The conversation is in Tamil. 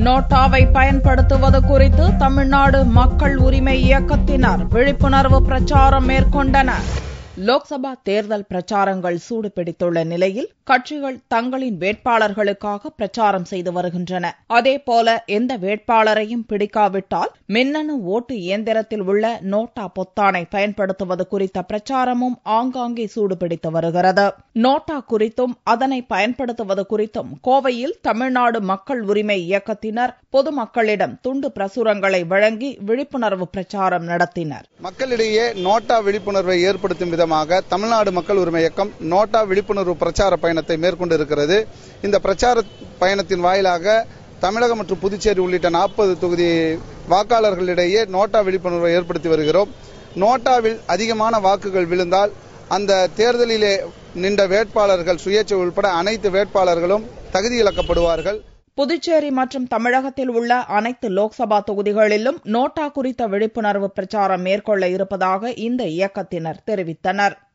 நோட்டாவை பயன்படுத்துவது குறித்து தமிழ்நாடு மக்கள் உரிமை இயக்கத்தினர் விழிப்புணர்வு பிரச்சாரம் மேற்கொண்டனர். லோக்சபா தேர்தல் பிரச்சாரங்கள் சூடுபிடித்துள்ள நிலையில் கட்சிகள் தங்களின் வேட்பாளர்களுக்காக பிரச்சாரம் செய்து வருகின்றன. அதேபோல எந்த வேட்பாளரையும் பிடிக்காவிட்டால் மின்னணு ஓட்டு இயந்திரத்தில் உள்ள நோட்டா பொத்தானை பயன்படுத்துவது குறித்த பிரச்சாரமும் ஆங்காங்கே சூடுபிடித்து வருகிறது. நோட்டா குறித்தும் அதனை பயன்படுத்துவது குறித்தும் கோவையில் தமிழ்நாடு மக்கள் உரிமை இயக்கத்தினர் பொதுமக்களிடம் துண்டு பிரசுரங்களை வழங்கி விழிப்புணர்வு பிரச்சாரம் நடத்தினர். மக்களிடையே நோட்டா விழிப்புணர்வை ஏற்படுத்தும் விதமாக தமிழ்நாடு மக்கள் உரிமை இயக்கம் நோட்டா விழிப்புணர்வு பிரச்சார பயணத்தை மேற்கொண்டிருக்கிறது. இந்த பிரச்சார பயணத்தின் வாயிலாக தமிழகம் மற்றும் புதுச்சேரி உள்ளிட்ட 40 தொகுதி வாக்காளர்களிடையே நோட்டா விழிப்புணர்வை ஏற்படுத்தி வருகிறோம். நோட்டாவில் அதிகமான வாக்குகள் விழுந்தால் அந்த தேர்தலிலே நின்ற வேட்பாளர்கள் சுயேட்சை உட்பட அனைத்து வேட்பாளர்களும் தகுதி இழக்கப்படுவார்கள். புதுச்சேரி மற்றும் தமிழகத்தில் உள்ள அனைத்து லோக்சபா தொகுதிகளிலும் நோட்டா குறித்த விழிப்புணர்வு பிரச்சாரம் மேற்கொள்ள இருப்பதாக இந்த இயக்கத்தினர் தெரிவித்தனர்.